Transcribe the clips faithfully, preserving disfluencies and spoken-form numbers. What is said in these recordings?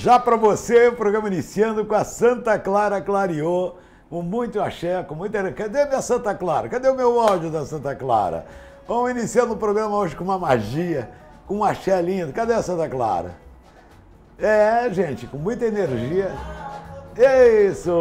Já para você, o programa iniciando com a Santa Clara Clareou, com muito axé, com muita... Cadê minha Santa Clara? Cadê o meu áudio da Santa Clara? Vamos iniciando o programa hoje com uma magia, com um axé lindo. Cadê a Santa Clara? É, gente, com muita energia. Isso!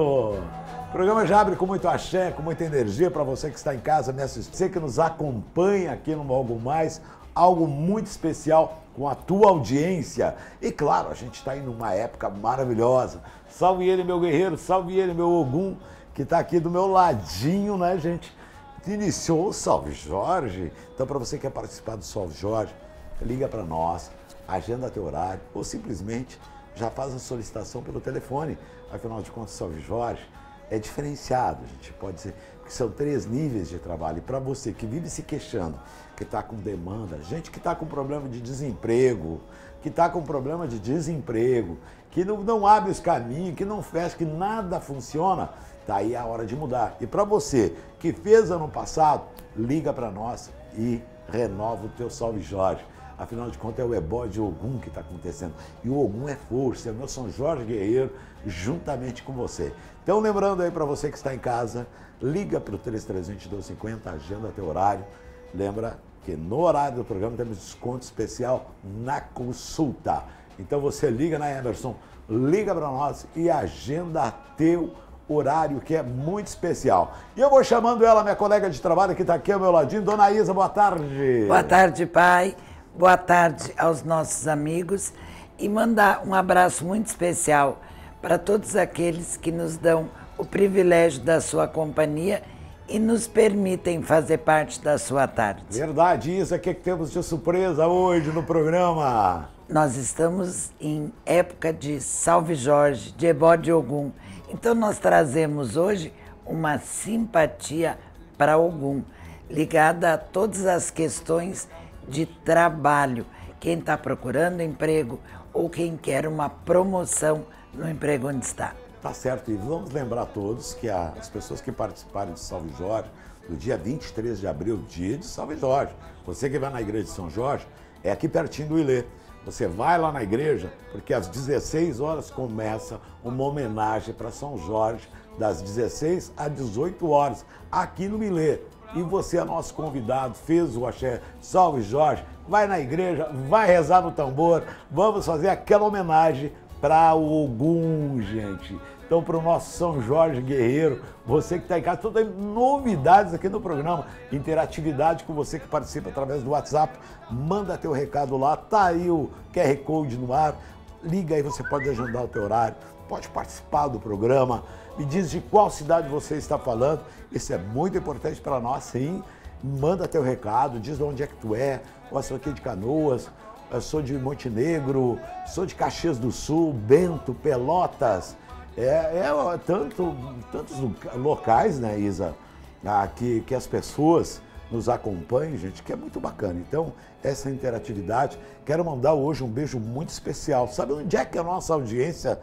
O programa já abre com muito axé, com muita energia para você que está em casa me assistindo, você que nos acompanha aqui no Algo Mais, algo muito especial com a tua audiência. E claro, a gente está em uma época maravilhosa. Salve ele, meu guerreiro, salve ele, meu Ogum, que está aqui do meu ladinho, né, gente? Iniciou o Salve Jorge. Então, para você que quer participar do Salve Jorge, liga para nós, agenda teu horário, ou simplesmente já faz a solicitação pelo telefone. Afinal de contas, Salve Jorge é diferenciado, a gente pode dizer que são três níveis de trabalho. E para você que vive se queixando, que está com demanda, gente que está com problema de desemprego, que está com problema de desemprego, que não, não abre os caminhos, que não fecha, que nada funciona, tá aí a hora de mudar. E para você que fez ano passado, liga para nós e renova o teu Salve Jorge. Afinal de contas, é o ebó de Ogum que está acontecendo. E o Ogum é força, é o meu São Jorge Guerreiro, juntamente com você. Então, lembrando aí para você que está em casa, liga para o três três dois, doze cinquenta, agenda teu horário. Lembra que no horário do programa temos desconto especial na consulta. Então, você liga na Emerson, liga para nós e agenda teu horário, que é muito especial. E eu vou chamando ela, minha colega de trabalho, que está aqui ao meu ladinho. Dona Isa, boa tarde. Boa tarde, pai. Boa tarde aos nossos amigos e mandar um abraço muito especial para todos aqueles que nos dão o privilégio da sua companhia e nos permitem fazer parte da sua tarde. Verdade, Isa, o que, é que temos de surpresa hoje no programa? Nós estamos em época de Salve Jorge, de ebó de Ogum. Então nós trazemos hoje uma simpatia para Ogum, ligada a todas as questões de trabalho, quem está procurando emprego ou quem quer uma promoção no emprego onde está. Tá certo, e vamos lembrar a todos que a, as pessoas que participarem de Salve Jorge, no dia vinte e três de abril, dia de Salve Jorge, você que vai na igreja de São Jorge, é aqui pertinho do Ilê. Você vai lá na igreja, porque às dezesseis horas começa uma homenagem para São Jorge, das dezesseis às dezoito horas, aqui no Ilê. E você é nosso convidado, fez o axé Salve Jorge, vai na igreja, vai rezar no tambor, vamos fazer aquela homenagem para o Ogum, gente. Então, para o nosso São Jorge Guerreiro, você que está em casa, todas novidades aqui no programa, interatividade com você que participa através do WhatsApp, manda teu recado lá, tá aí o Q R Code no ar, liga aí, você pode agendar o teu horário, pode participar do programa, me diz de qual cidade você está falando, isso é muito importante para nós, sim, manda teu recado, diz de onde é que tu é, eu sou aqui de Canoas, eu sou de Montenegro, sou de Caxias do Sul, Bento, Pelotas, é, é tanto, tantos locais, né, Isa, que, que as pessoas nos acompanham, gente, que é muito bacana. Então, essa interatividade, quero mandar hoje um beijo muito especial. Sabe onde é que a nossa audiência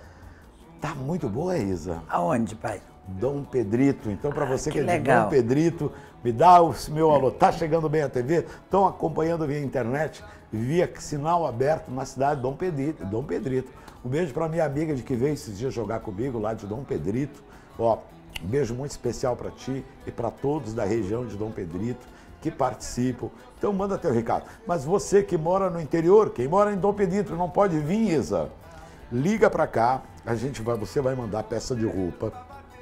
tá muito boa, Isa? Aonde, pai? Dom Pedrito. Então, para você ah, que, que é de legal. Dom Pedrito, me dá o meu alô. Tá chegando bem a T V? Estão acompanhando via internet, via sinal aberto na cidade de Dom Pedrito. Dom Pedrito. Um beijo para minha amiga de que veio esses dias jogar comigo lá de Dom Pedrito. Ó, um beijo muito especial para ti e para todos da região de Dom Pedrito que participam. Então, manda teu recado. Mas você que mora no interior, quem mora em Dom Pedrito, não pode vir, Isa. Liga para cá, a gente vai, você vai mandar peça de roupa.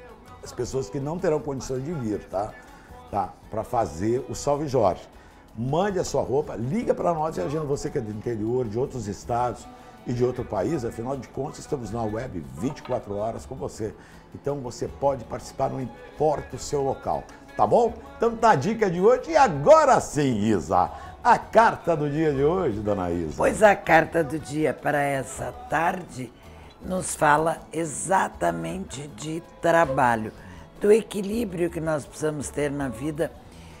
As pessoas que não terão condições de vir, tá? Tá? Para fazer o Salve Jorge. Mande a sua roupa, liga para nós e agenda, você que é do interior, de outros estados e de outro país, afinal de contas, estamos na web vinte e quatro horas com você. Então você pode participar, não importa o seu local, tá bom? Então tá a dica de hoje e agora sim, Isa, a carta do dia de hoje, dona Isa. Pois a carta do dia para essa tarde nos fala exatamente de trabalho, do equilíbrio que nós precisamos ter na vida,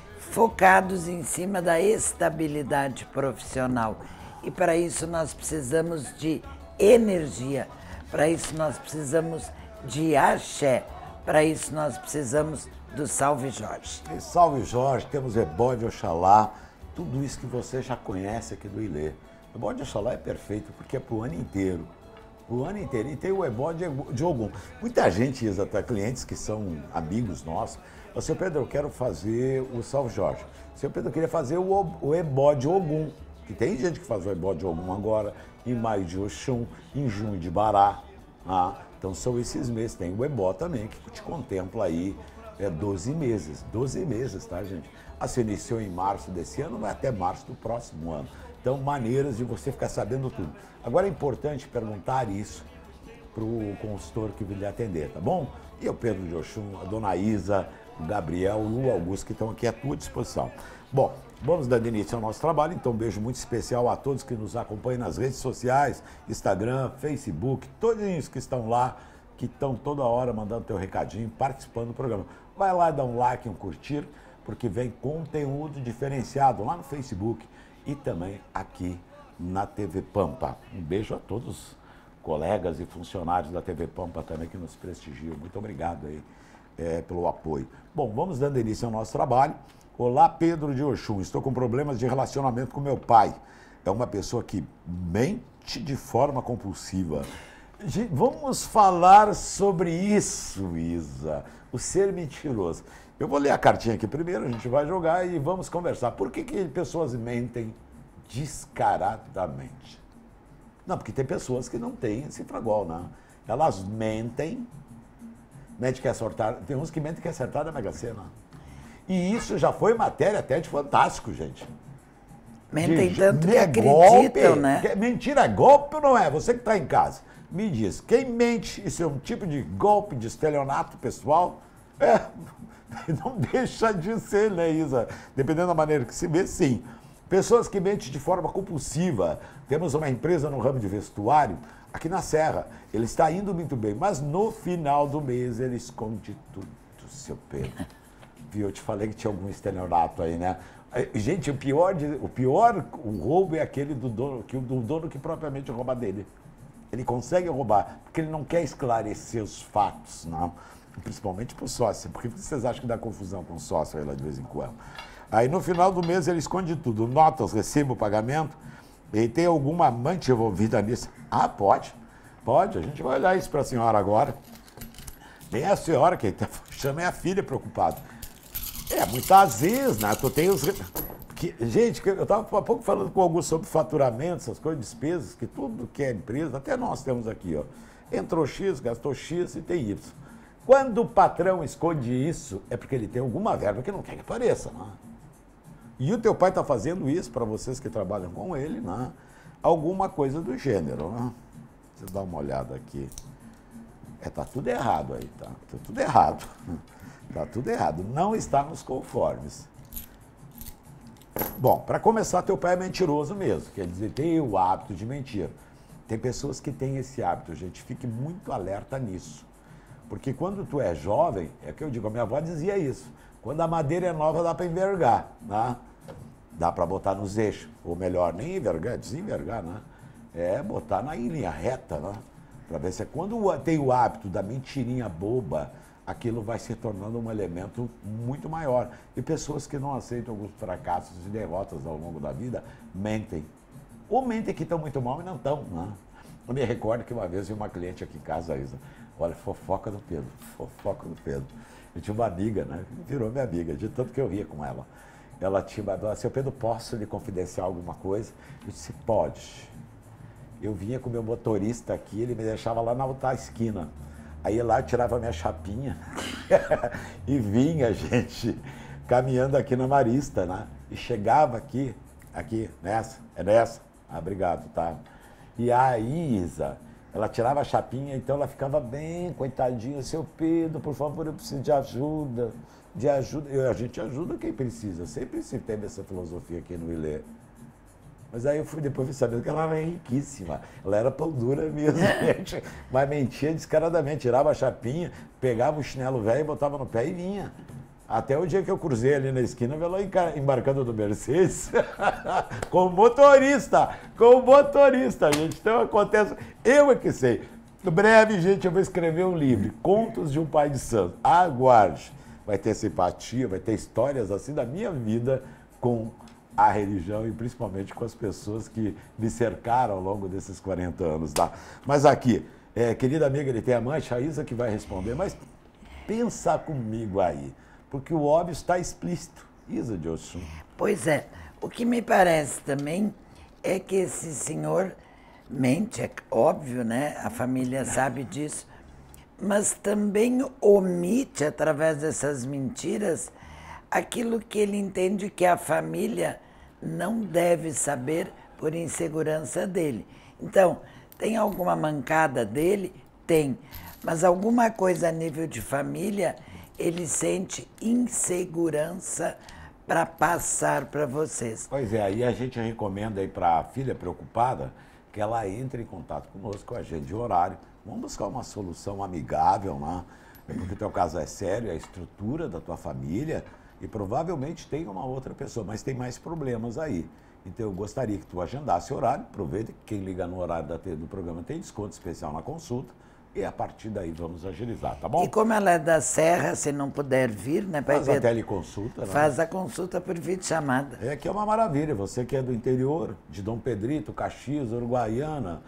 focados em cima da estabilidade profissional. E para isso nós precisamos de energia, para isso nós precisamos de axé, para isso nós precisamos do Salve Jorge. E Salve Jorge, temos ebó de Oxalá, tudo isso que você já conhece aqui do Ilê. O ebó de Oxalá é perfeito porque é para o ano inteiro. O ano inteiro. E tem o ebó de, de Ogum. Muita gente, Isa, tá, clientes que são amigos nossos. Ô, seu Pedro, eu quero fazer o São Jorge. Seu Pedro, eu queria fazer o, o ebó de Ogum. Que tem gente que faz o ebó de Ogum agora, em maio de Oxum, em junho de Bará. Ah, então são esses meses. Tem o ebó também, que te contempla aí é, doze meses. doze meses, tá, gente? Ah, se iniciou em março desse ano, vai até março do próximo ano. Então, maneiras de você ficar sabendo tudo. Agora é importante perguntar isso para o consultor que vai lhe atender, tá bom? E o Pedro de Oxum, a dona Isa, o Gabriel e o Augusto, que estão aqui à tua disposição. Bom, vamos dando início ao nosso trabalho, então um beijo muito especial a todos que nos acompanham nas redes sociais, Instagram, Facebook, todos os que estão lá, que estão toda hora mandando teu recadinho, participando do programa. Vai lá e dá um like, um curtir, porque vem conteúdo diferenciado lá no Facebook e também aqui na T V Pampa. Um beijo a todos os colegas e funcionários da T V Pampa também que nos prestigiam. Muito obrigado aí é, pelo apoio. Bom, vamos dando início ao nosso trabalho. Olá, Pedro de Oxum. Estou com problemas de relacionamento com meu pai. É uma pessoa que mente de forma compulsiva. Vamos falar sobre isso, Isa. O ser mentiroso. Eu vou ler a cartinha aqui primeiro, a gente vai jogar e vamos conversar. Por que que pessoas mentem descaradamente? Não, porque tem pessoas que não têm esse fragol, né? Elas mentem, mente que acertar, tem uns que mentem que acertar da Mega Sena. E isso já foi matéria até de Fantástico, gente. Mentem de, tanto que é acreditam, golpe, né? Que, mentira é golpe ou não é? Você que está em casa, me diz, quem mente, isso é um tipo de golpe, de estelionato pessoal? É, não deixa de ser, né, Isa? Dependendo da maneira que se vê, sim. Pessoas que mentem de forma compulsiva. Temos uma empresa no ramo de vestuário, aqui na Serra. Ele está indo muito bem, mas no final do mês ele esconde tudo, seu Pedro. Viu? Eu te falei que tinha algum estelionato aí, né? Gente, o pior, de, o pior o roubo é aquele do dono, que, do dono que propriamente rouba dele. Ele consegue roubar, porque ele não quer esclarecer os fatos, não. Principalmente para o sócio. Por que vocês acham que dá confusão com o sócio aí lá de vez em quando? Aí no final do mês ele esconde tudo, notas, recibo, pagamento. E tem alguma amante envolvida nisso? Ah, pode, pode. A gente vai olhar isso para a senhora agora. Nem a senhora, quem está chama é a filha preocupada. É, muitas vezes, né? Tu tem os... Que, gente, eu estava há pouco falando com o Augusto sobre faturamento, essas coisas, despesas, que tudo que é empresa, até nós temos aqui, ó. Entrou X, gastou X e tem Y. Quando o patrão esconde isso, é porque ele tem alguma verba que não quer que apareça, né? E o teu pai está fazendo isso para vocês que trabalham com ele, né? Alguma coisa do gênero, né? Deixa eu dar uma olhada aqui. É, tá tudo errado aí, tá? Tá tudo errado. Tá tudo errado. Não está nos conformes. Bom, para começar, teu pai é mentiroso mesmo. Quer dizer, tem o hábito de mentir. Tem pessoas que têm esse hábito, gente. Fique muito alerta nisso. Porque quando tu é jovem, é que eu digo, a minha avó dizia isso. Quando a madeira é nova, dá para envergar, né? Dá para botar nos eixos. Ou melhor, nem envergar, desenvergar, né? É botar na linha reta, né? Para ver se é quando tem o hábito da mentirinha boba, aquilo vai se tornando um elemento muito maior. E pessoas que não aceitam alguns fracassos e derrotas ao longo da vida, mentem. Ou mentem que estão muito mal e não estão, né? Eu me recordo que uma vez vi uma cliente aqui em casa, Isa. Olha, fofoca do Pedro, fofoca do Pedro. Eu tinha uma amiga, né? Virou minha amiga, de tanto que eu ria com ela. Ela tinha uma... Seu Pedro, posso lhe confidenciar alguma coisa? Eu disse, pode. Eu vinha com o meu motorista aqui, ele me deixava lá na outra esquina. Aí lá eu tirava a minha chapinha e vinha, gente, caminhando aqui na Marista, né? E chegava aqui, aqui, nessa, é nessa. Ah, obrigado, tá? E aí, Isa, ela tirava a chapinha, então ela ficava bem, coitadinha. Seu Pedro, por favor, eu preciso de ajuda, de ajuda. Eu, a gente ajuda quem precisa, sempre se teve essa filosofia aqui no Ilê. Mas aí eu fui depois sabendo que ela era riquíssima. Ela era pão dura mesmo, gente. Mas mentia descaradamente. Tirava a chapinha, pegava o chinelo velho, botava no pé e vinha. Até o dia que eu cruzei ali na esquina, eu vi ela embarcando no Mercedes com o motorista. Com o motorista, gente. Então acontece... Eu é que sei. Em breve, gente, eu vou escrever um livro. Contos de um Pai de Santo. Aguarde. Vai ter simpatia, vai ter histórias assim da minha vida com à religião e principalmente com as pessoas que me cercaram ao longo desses quarenta anos. Tá? Mas aqui, é, querida amiga, ele tem a mancha, a Isa que vai responder, mas pensa comigo aí, porque o óbvio está explícito. Isa de Oxum. Pois é, o que me parece também é que esse senhor mente, é óbvio, né? A família sabe disso, mas também omite, através dessas mentiras, aquilo que ele entende que a família não deve saber por insegurança dele. Então, tem alguma mancada dele? Tem. Mas alguma coisa a nível de família, ele sente insegurança para passar para vocês. Pois é, aí a gente recomenda aí para a filha preocupada que ela entre em contato conosco, com a gente de horário. Vamos buscar uma solução amigável, né? Porque o teu caso é sério, é a estrutura da tua família e provavelmente tem uma outra pessoa, mas tem mais problemas aí. Então eu gostaria que tu agendasse horário, aproveita que quem liga no horário da, do programa tem desconto especial na consulta e a partir daí vamos agilizar, tá bom? E como ela é da Serra, se não puder vir, né? Faz ver, a teleconsulta, né? Faz a consulta por videochamada. É que é uma maravilha, você que é do interior, de Dom Pedrito, Caxias, Uruguaiana,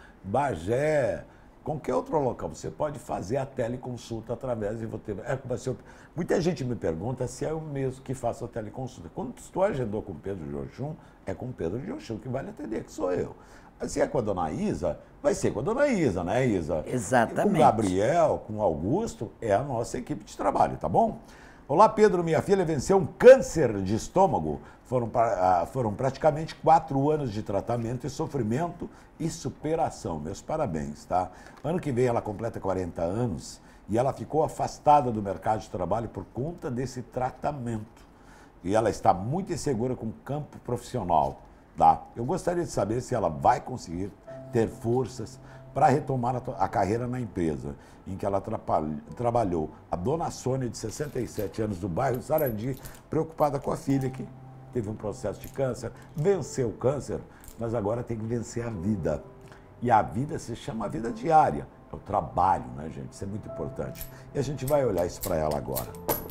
Bagé, qualquer outro local, você pode fazer a teleconsulta através de você. É, você muita gente me pergunta se é o mesmo que faça a teleconsulta. Quando tu agendou com o Pedro de Oxum, é com o Pedro de Oxum que vai lhe atender, que sou eu. Se é com a dona Isa, vai ser com a dona Isa, né, Isa? Exatamente. E com o Gabriel, com o Augusto, é a nossa equipe de trabalho, tá bom? Olá, Pedro, minha filha venceu um câncer de estômago. Foram, foram praticamente quatro anos de tratamento e sofrimento e superação. Meus parabéns, tá? Ano que vem ela completa quarenta anos e ela ficou afastada do mercado de trabalho por conta desse tratamento. E ela está muito insegura com o campo profissional, tá? Eu gostaria de saber se ela vai conseguir ter forças para retomar a, a carreira na empresa em que ela trabalhou. A dona Sônia, de sessenta e sete anos, do bairro Sarandi, preocupada com a filha que teve um processo de câncer, venceu o câncer, mas agora tem que vencer a vida. E a vida se chama vida diária, é o trabalho, né, gente? Isso é muito importante. E a gente vai olhar isso para ela agora.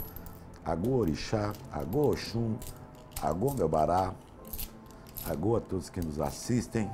Agô Orixá, Agô Oxum, Agô meu Bará, Agô a todos que nos assistem.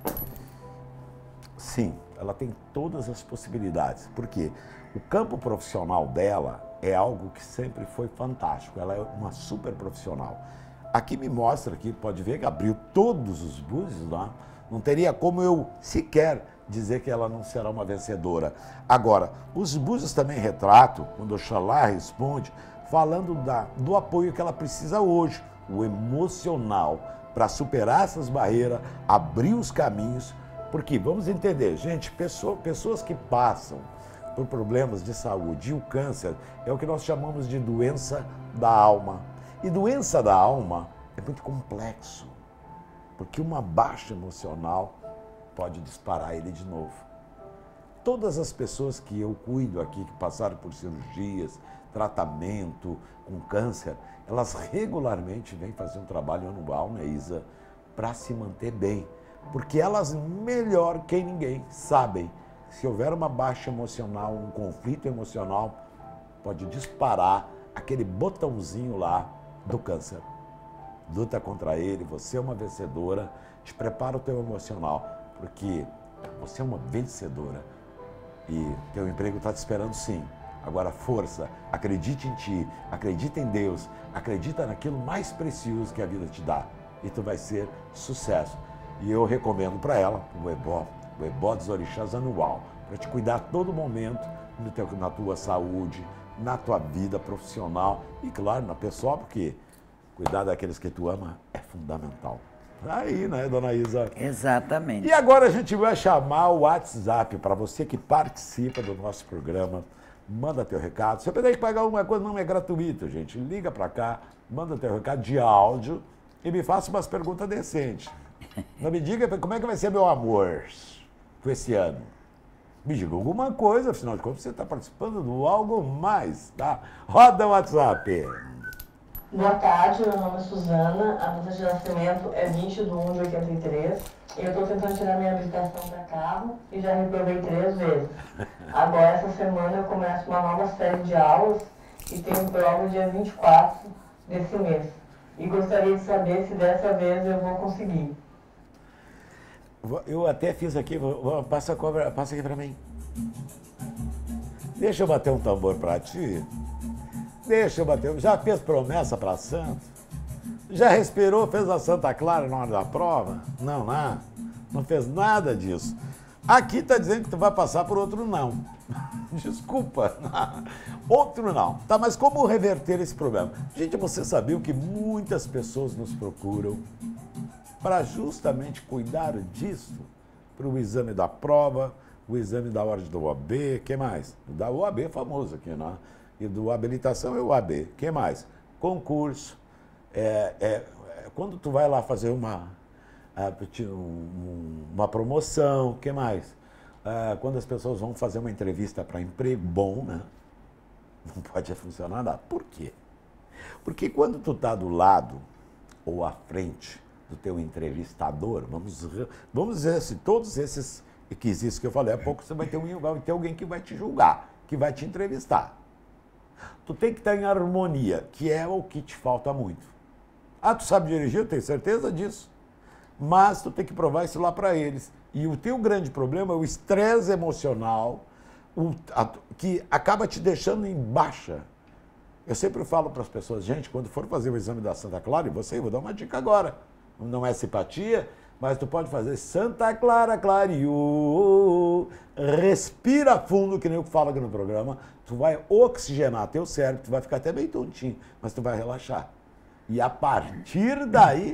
Sim, ela tem todas as possibilidades, porque o campo profissional dela é algo que sempre foi fantástico, ela é uma super profissional. Aqui me mostra que, pode ver que abriu todos os búzios lá, não teria como eu sequer dizer que ela não será uma vencedora. Agora, os búzios também retratam, quando Oxalá responde, falando da, do apoio que ela precisa hoje, o emocional, para superar essas barreiras, abrir os caminhos. Porque, vamos entender, gente, pessoa, pessoas que passam por problemas de saúde e o câncer é o que nós chamamos de doença da alma. E doença da alma é muito complexo, porque uma baixa emocional pode disparar ele de novo. Todas as pessoas que eu cuido aqui, que passaram por cirurgias, tratamento com câncer, elas regularmente vêm fazer um trabalho anual, né, Isa, para se manter bem. Porque elas, melhor que ninguém, sabem se houver uma baixa emocional, um conflito emocional, pode disparar aquele botãozinho lá do câncer. Luta contra ele, você é uma vencedora, te prepara o teu emocional, porque você é uma vencedora e teu emprego está te esperando sim. Agora, força, acredite em ti, acredita em Deus, acredita naquilo mais precioso que a vida te dá e tu vai ser sucesso. E eu recomendo para ela o Ebó, o Ebó dos Orixás anual, para te cuidar a todo momento no teu, na tua saúde, na tua vida profissional e, claro, na pessoal, porque cuidar daqueles que tu ama é fundamental. Aí, né, dona Isa? Exatamente. E agora a gente vai chamar o WhatsApp para você que participa do nosso programa. Manda teu recado. Se eu puder pagar alguma coisa, não é gratuito, gente. Liga para cá, manda teu recado de áudio e me faça umas perguntas decentes. Não me diga como é que vai ser meu amor com esse ano. Me diga alguma coisa, afinal de contas você está participando do Algo Mais, tá? Roda o WhatsApp. Boa tarde, meu nome é Suzana, a data de nascimento é vinte de um de oitenta e três. Eu estou tentando tirar minha habilitação para carro e já reprovei três vezes. Agora, essa semana, eu começo uma nova série de aulas e tenho prova dia vinte e quatro desse mês. e gostaria de saber se dessa vez eu vou conseguir. Eu até fiz aqui, vou, vou, passa, a cobra, passa aqui para mim. Deixa eu bater um tambor para ti. Deixa eu bater. Já fez promessa para santo? Já respirou, fez a Santa Clara na hora da prova? Não, não. Não fez nada disso. Aqui está dizendo que tu vai passar por outro não. Desculpa. Outro não. Tá, mas como reverter esse problema? Gente, você sabia que muitas pessoas nos procuram para justamente cuidar disso? Para o exame da prova, o exame da ordem do O A B, o que mais? Da O A B famoso aqui, né? E do habilitação é o O A B. O que mais? Concurso. É, é, quando tu vai lá fazer uma, uma promoção, o que mais? É, quando as pessoas vão fazer uma entrevista para emprego bom, né? Não pode funcionar nada. Por quê? Porque quando tu está do lado ou à frente do teu entrevistador, vamos, vamos dizer assim, todos esses requisitos que eu falei há pouco, você vai ter, um, vai ter alguém que vai te julgar, que vai te entrevistar. Tu tem que estar em harmonia, que é o que te falta muito. Ah, tu sabe dirigir? Eu tenho certeza disso. Mas tu tem que provar isso lá para eles. E o teu grande problema é o estresse emocional, o, a, que acaba te deixando em baixa. Eu sempre falo para as pessoas, gente, quando for fazer o exame da Santa Clara, e você, eu vou dar uma dica agora, não é simpatia, mas tu pode fazer Santa Clara clareou, respira fundo, que nem eu falo aqui no programa, tu vai oxigenar teu cérebro, tu vai ficar até meio tontinho, mas tu vai relaxar. E a partir daí,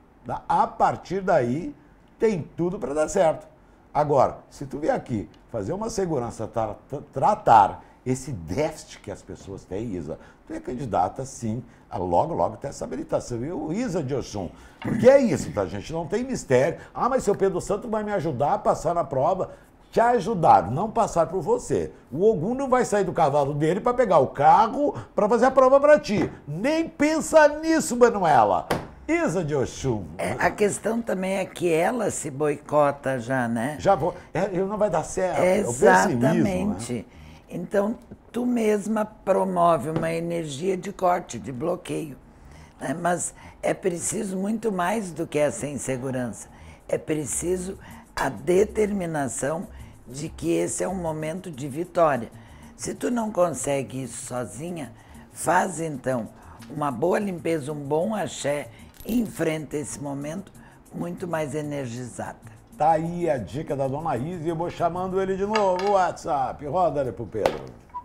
a partir daí, tem tudo para dar certo. Agora, se tu vier aqui fazer uma segurança, tra tratar esse déficit que as pessoas têm, Isa, tu é candidata, sim, a logo, logo ter essa habilitação. E o Isa de Oxum, porque é isso, tá, gente? Não tem mistério. Ah, mas seu Pedro Santo vai me ajudar a passar na prova. Te ajudar, não passar por você. O Ogum não vai sair do cavalo dele para pegar o carro para fazer a prova para ti. Nem pensa nisso, Manuela. Isa de Oxum. É, a questão também é que ela se boicota já, né? Já vou. É, não vai dar certo. Exatamente. É o pessimismo, né? Então, tu mesma promove uma energia de corte, de bloqueio. Né? Mas é preciso muito mais do que essa insegurança. É preciso a determinação de que esse é um momento de vitória. Se tu não consegue isso sozinha, faz então uma boa limpeza, um bom axé, e enfrenta esse momento muito mais energizada. Tá aí a dica da dona Isa e eu vou chamando ele de novo, o WhatsApp. Roda ele pro Pedro.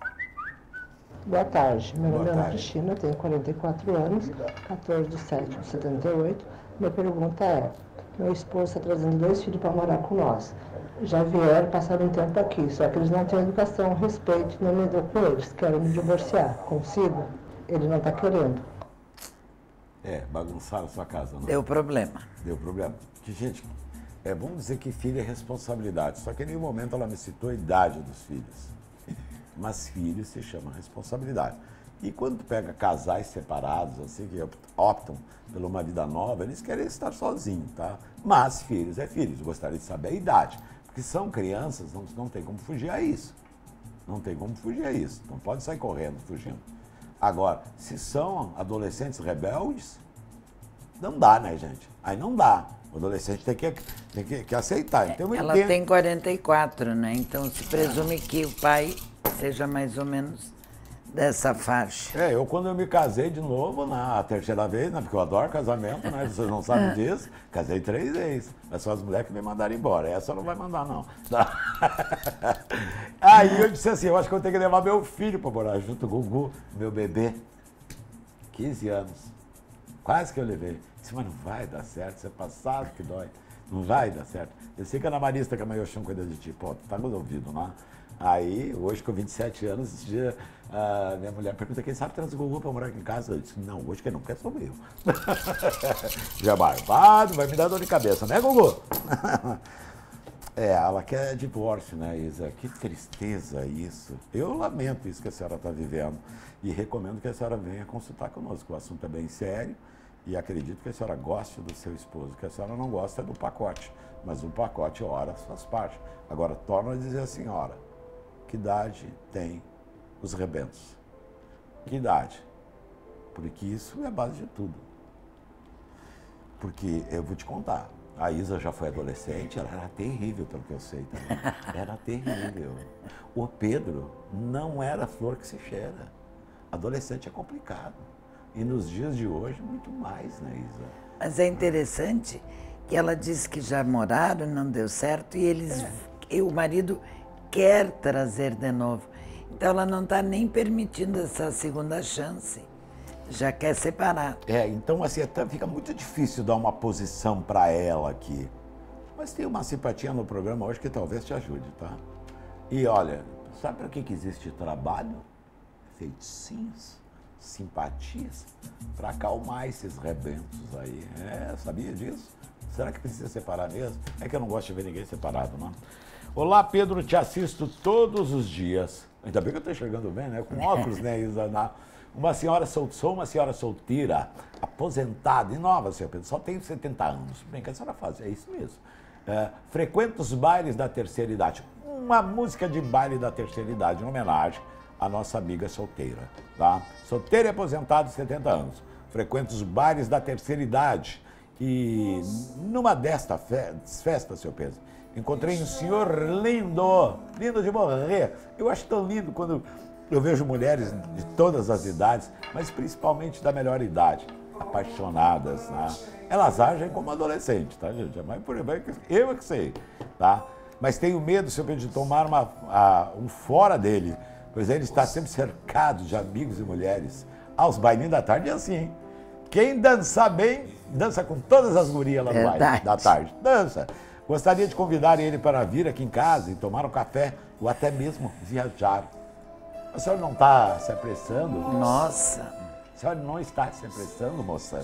Boa tarde, meu Boa nome é Ana tarde. Cristina, tenho quarenta e quatro anos, quatorze de setembro de setenta e oito. Minha pergunta é, meu esposo está trazendo dois filhos para morar com nós. Já vieram, passaram um tempo aqui, só que eles não têm educação, respeito, não me dou com eles. Quero me divorciar. Consigo? Ele não está querendo. É, bagunçaram a sua casa, não? Deu problema. Deu problema. Que, gente, é, vamos dizer que filho é responsabilidade, só que em nenhum momento ela me citou a idade dos filhos. Mas filhos se chama responsabilidade. E quando tu pega casais separados, assim, que optam por uma vida nova, eles querem estar sozinhos, tá? Mas filhos é filhos, eu gostaria de saber a idade. Porque são crianças, não, não tem como fugir a isso. Não tem como fugir a isso. Não pode sair correndo, fugindo. Agora, se são adolescentes rebeldes, não dá, né, gente? Aí não dá. O adolescente tem que, tem que, que aceitar. Então, Ela entendo. tem quarenta e quatro, né? Então se presume que o pai seja mais ou menos dessa faixa. É, eu quando eu me casei de novo, na terceira vez, né, porque eu adoro casamento, né? Vocês não sabem disso. Casei três vezes. Mas são as mulheres que me mandaram embora. Essa não vai mandar, não. Aí eu disse assim, eu acho que eu tenho que levar meu filho para morar junto com o Gugu, meu bebê. quinze anos. Quase que eu levei. Disse, mas não vai dar certo, isso é passado que dói. Não vai dar certo. Eu sei que a Ana Marista, que a Maiochão cuida de ti, pô, tu tá no ouvido, né? Aí, hoje com vinte e sete anos, esse dia, a minha mulher pergunta, quem sabe traz o Gugu para morar aqui em casa? Eu disse, não, hoje quem não quer sou eu. Já é barbado, vai me dar dor de cabeça, né, Gugu? É, ela quer divórcio, né, Isa? Que tristeza isso. Eu lamento isso que a senhora está vivendo e recomendo que a senhora venha consultar conosco. O assunto é bem sério e acredito que a senhora goste do seu esposo. O que a senhora não gosta é do pacote, mas o pacote, ora, faz parte. Agora, torna a dizer a senhora, que idade tem os rebentos? Que idade? Porque isso é a base de tudo. Porque eu vou te contar, a Isa já foi adolescente, ela era terrível, pelo que eu sei também. Era terrível. O Pedro não era flor que se cheira. Adolescente é complicado. E nos dias de hoje, muito mais, né, Isa? Mas é interessante que ela disse que já moraram, não deu certo, e eles, é. e o marido quer trazer de novo. Então ela não está nem permitindo essa segunda chance. Já quer separar. É, então assim, até fica muito difícil dar uma posição para ela aqui. Mas tem uma simpatia no programa hoje que talvez te ajude, tá? E olha, sabe para que, que existe trabalho? Feiticinhos, simpatias, para acalmar esses rebentos aí. É, sabia disso? Será que precisa separar mesmo? É que eu não gosto de ver ninguém separado, não. Olá, Pedro, te assisto todos os dias. Ainda bem que eu estou enxergando bem, né? Com óculos, né, Isa? Uma senhora sol... Sou uma senhora solteira, aposentada e nova, senhor Pedro, só tenho setenta anos. Bem, que a senhora faz? É isso mesmo. É, frequento os bailes da terceira idade. Uma música de baile da terceira idade, em homenagem à nossa amiga solteira, tá? Solteira e aposentado, setenta anos. Frequento os bailes da terceira idade. E numa desta fe... festas, senhor Pedro, encontrei um senhor lindo, lindo de morrer. Eu acho tão lindo quando eu vejo mulheres de todas as idades, mas principalmente da melhor idade, apaixonadas, né? Elas agem como adolescentes, tá, gente? Mas por exemplo, eu é que sei, tá? Mas tenho medo, senhor Pedro, de tomar uma, a, um fora dele, pois ele está sempre cercado de amigos e mulheres. Aos bailinhos da tarde é assim. Quem dançar bem, dança com todas as gurias lá no baile da tarde. Dança. Gostaria de convidar ele para vir aqui em casa e tomar um café ou até mesmo viajar. A senhora não está se apressando? Nossa! A senhora não está se apressando, moça?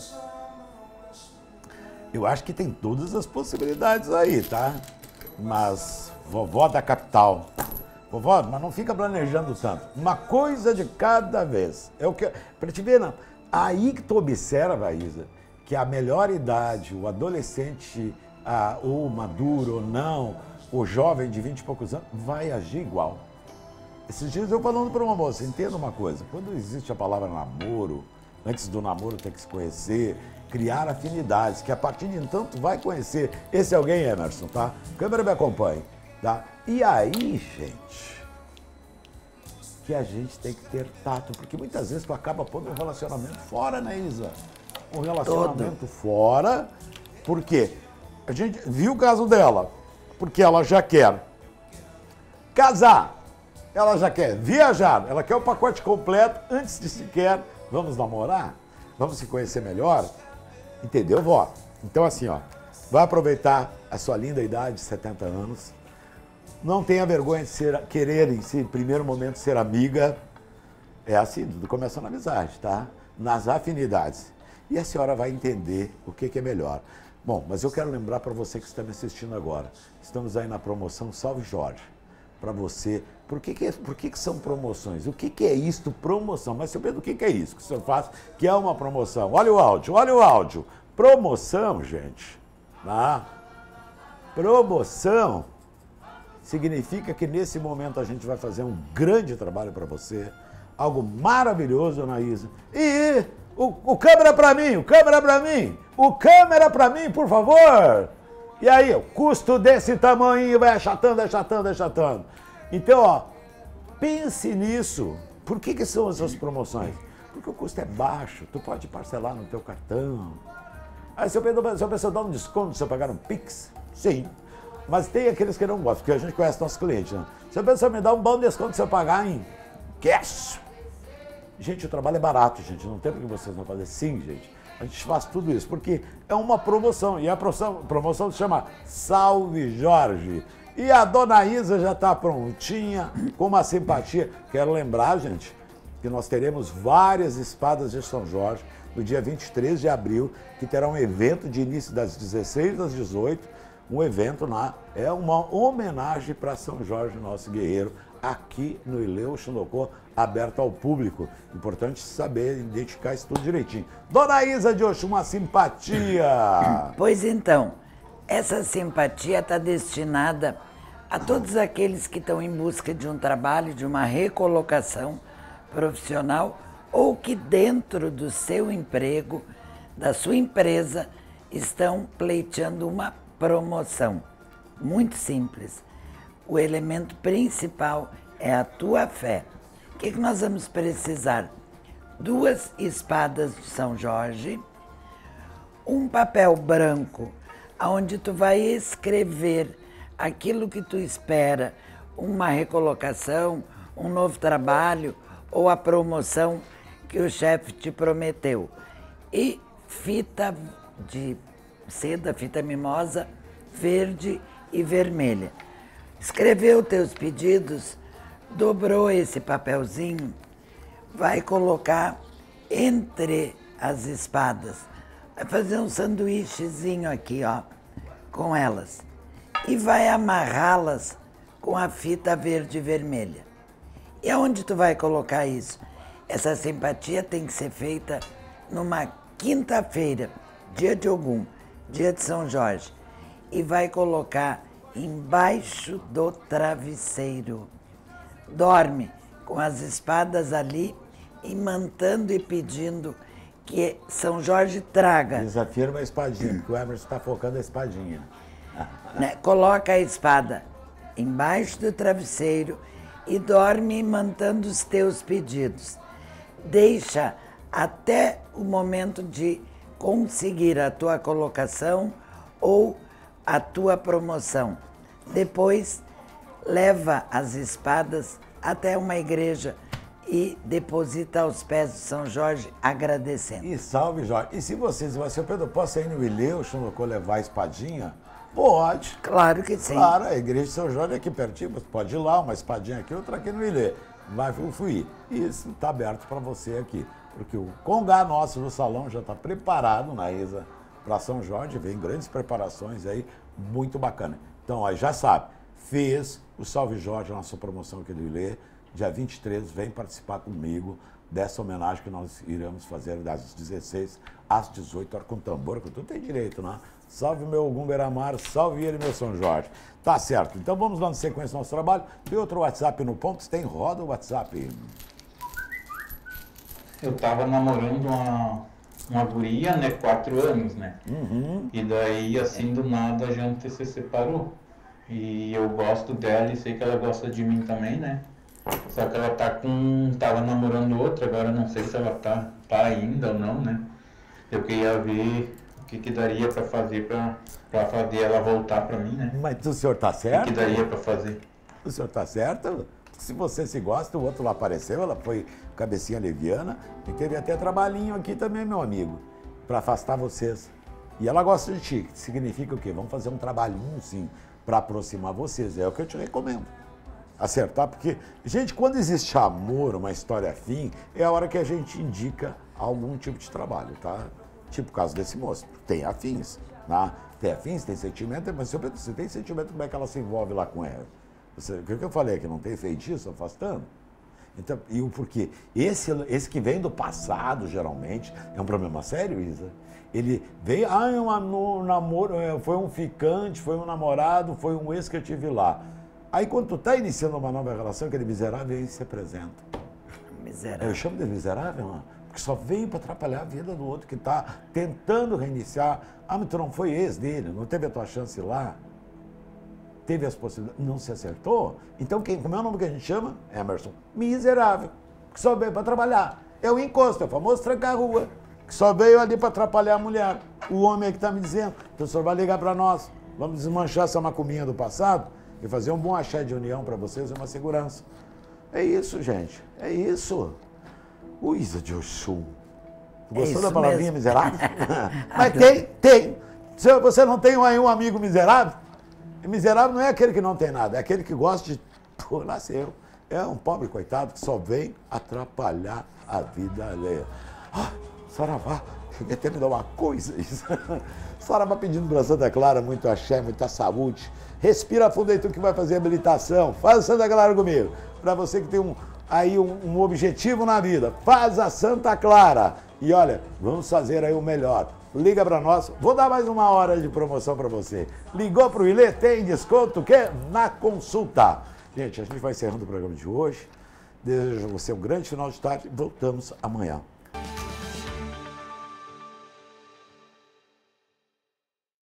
Eu acho que tem todas as possibilidades aí, tá? Mas, vovó da capital, vovó, mas não fica planejando tanto. Uma coisa de cada vez. É o que, para te ver, não. Aí que tu observa, Isa, que a melhor idade, o adolescente, ah, ou maduro ou não, o jovem de vinte e poucos anos, vai agir igual. Esses dias eu falando para uma moça, entenda uma coisa, quando existe a palavra namoro, antes do namoro tem que se conhecer, criar afinidades, que a partir de então tu vai conhecer esse alguém, Emerson, tá? Câmera me acompanhe, tá? E aí, gente, que a gente tem que ter tato, porque muitas vezes tu acaba pondo um relacionamento fora, né, Isa? Um relacionamento Todo. fora, por quê? A gente viu o caso dela, porque ela já quer casar. Ela já quer viajar, ela quer o pacote completo antes de sequer vamos namorar, vamos se conhecer melhor, entendeu, vó? Então assim, ó, vai aproveitar a sua linda idade, setenta anos, não tenha vergonha de ser, querer em si, em primeiro momento ser amiga, é assim, tudo começa na amizade, tá? Nas afinidades. E a senhora vai entender o que, que é melhor. Bom, mas eu quero lembrar para você que está me assistindo agora, estamos aí na promoção Salve Jorge. Para você, por que que, por que que são promoções? O que que é isto, promoção? Mas, senhor Pedro, o que que é isso que o senhor faz, que é uma promoção? Olha o áudio, olha o áudio. Promoção, gente, tá? Promoção significa que nesse momento a gente vai fazer um grande trabalho para você, algo maravilhoso, Anaísa. E o, o câmera para mim, o câmera para mim, o câmera para mim, por favor. E aí, o custo desse tamanho vai achatando, achatando, achatando. Então, ó, pense nisso. Por que que são essas promoções? Porque o custo é baixo, tu pode parcelar no teu cartão. Aí, se a pessoa dá um desconto se eu pagar um Pix, sim. Mas tem aqueles que não gostam, porque a gente conhece nossos clientes, né? Se a pessoa me dá um bom desconto se eu pagar em cash. Gente, o trabalho é barato, gente, não tem por que vocês não fazerem. Sim, gente. A gente faz tudo isso, porque é uma promoção, e a promoção, promoção se chama Salve Jorge. E a dona Isa já está prontinha, com uma simpatia. Quero lembrar, gente, que nós teremos várias espadas de São Jorge no dia vinte e três de abril, que terá um evento de início das dezesseis às dezoito, um evento lá, é uma homenagem para São Jorge, nosso guerreiro, aqui no Ilhéu Xindocô, aberto ao público. Importante saber identificar isso tudo direitinho. Dona Isa de Oxum, uma simpatia! Pois então, essa simpatia está destinada a todos aqueles que estão em busca de um trabalho, de uma recolocação profissional, ou que dentro do seu emprego, da sua empresa, estão pleiteando uma promoção. Muito simples. O elemento principal é a tua fé. O que, que nós vamos precisar? Duas espadas de São Jorge, um papel branco, onde tu vai escrever aquilo que tu espera, uma recolocação, um novo trabalho ou a promoção que o chefe te prometeu. E fita de seda, fita mimosa, verde e vermelha. Escreveu teus pedidos, dobrou esse papelzinho, vai colocar entre as espadas, vai fazer um sanduíchezinho aqui, ó, com elas, e vai amarrá-las com a fita verde e vermelha. E aonde tu vai colocar isso? Essa simpatia tem que ser feita numa quinta-feira, dia de Ogum, dia de São Jorge, e vai colocar embaixo do travesseiro. Dorme com as espadas ali, imantando e pedindo que São Jorge traga. Desafirma a espadinha, porque o Emerson está focando a espadinha. Né? Coloca a espada embaixo do travesseiro e dorme imantando os teus pedidos. Deixa até o momento de conseguir a tua colocação ou a tua promoção. Depois, leva as espadas até uma igreja e deposita aos pés de São Jorge, agradecendo. E salve, Jorge. E se vocês, seu Pedro, posso ir no Ilê, o Xunocô levar a espadinha? Pode. Claro que sim. Claro, a igreja de São Jorge é aqui pertinho, você pode ir lá, uma espadinha aqui, outra aqui no Ilê. Vai fluir. E isso está aberto para você aqui. Porque o congá nosso do salão já está preparado, na Isa, para São Jorge. Vem grandes preparações aí, muito bacana. Então, aí já sabe, fez o Salve Jorge, a nossa promoção aqui do Ilê. Dia vinte e três, vem participar comigo dessa homenagem que nós iremos fazer das dezesseis às dezoito horas com tambor, que tu tem direito, né? Salve meu Ogum Beira-Mar, salve ele, meu São Jorge. Tá certo, então vamos dando sequência ao nosso trabalho. Tem outro WhatsApp no ponto? Tem, roda o WhatsApp. Eu tava namorando uma, uma guria, né, quatro anos, né? Uhum. E daí, assim, do nada, a gente se separou. E eu gosto dela e sei que ela gosta de mim também, né? Só que ela tá com... tava namorando outra, agora não sei se ela tá, tá ainda ou não, né? Eu queria ver o que que daria pra fazer pra, pra fazer ela voltar pra mim, né? Mas o senhor tá O que certo? que daria pra fazer? O senhor tá certo? Se você se gosta, o outro lá apareceu, ela foi cabecinha leviana e teve até trabalhinho aqui também, meu amigo, para afastar vocês. E ela gosta de ti, que significa o quê? Vamos fazer um trabalhinho, sim, para aproximar vocês. É o que eu te recomendo. Acertar, porque, gente, quando existe amor, uma história afim, é a hora que a gente indica algum tipo de trabalho, tá? Tipo o caso desse moço. Tem afins, né? Tem afins, tem sentimento, mas se você tem sentimento, como é que ela se envolve lá com ela? Você, o que eu falei aqui, não tem feitiço afastando? Então, e o porquê? Esse, esse que vem do passado, geralmente, é um problema sério, Isa. Ele veio, ah, é um namoro, foi um ficante, foi um namorado, foi um ex que eu tive lá. Aí quando tu tá iniciando uma nova relação, aquele miserável aí se apresenta. Miserável. Eu chamo de miserável, não? Porque só veio para atrapalhar a vida do outro que tá tentando reiniciar. Ah, mas tu não foi ex dele, não teve a tua chance lá. Teve as possibilidades, não se acertou. Então, quem, como é o nome que a gente chama? Emerson. Miserável, que só veio para trabalhar. É o encosto, é o famoso tranca-rua, que só veio ali para atrapalhar a mulher. O homem é que está me dizendo. Então, o senhor vai ligar para nós. Vamos desmanchar essa macuminha do passado e fazer um bom axé de união para vocês e uma segurança. É isso, gente. É isso. O Isa de Oxum. Tu gostou É da isso palavrinha mesmo. miserável? Mas tem, tem. Se você não tem aí um amigo miserável, miserável não é aquele que não tem nada, é aquele que gosta de... Pô, nasceu. É um pobre coitado que só vem atrapalhar a vida alheia. Ah, Saravá, cheguei até me dar uma coisa. Saravá pedindo para Santa Clara muito axé, muita saúde. Respira fundo aí, tu que vai fazer habilitação. Faz a Santa Clara comigo. Para você que tem um, aí um, um objetivo na vida, faz a Santa Clara. E olha, vamos fazer aí o melhor. Liga para nós, vou dar mais uma hora de promoção para você. Ligou para o Ilê, tem desconto o quê? Na consulta. Gente, a gente vai encerrando o programa de hoje. Desejo a você um grande final de tarde. Voltamos amanhã.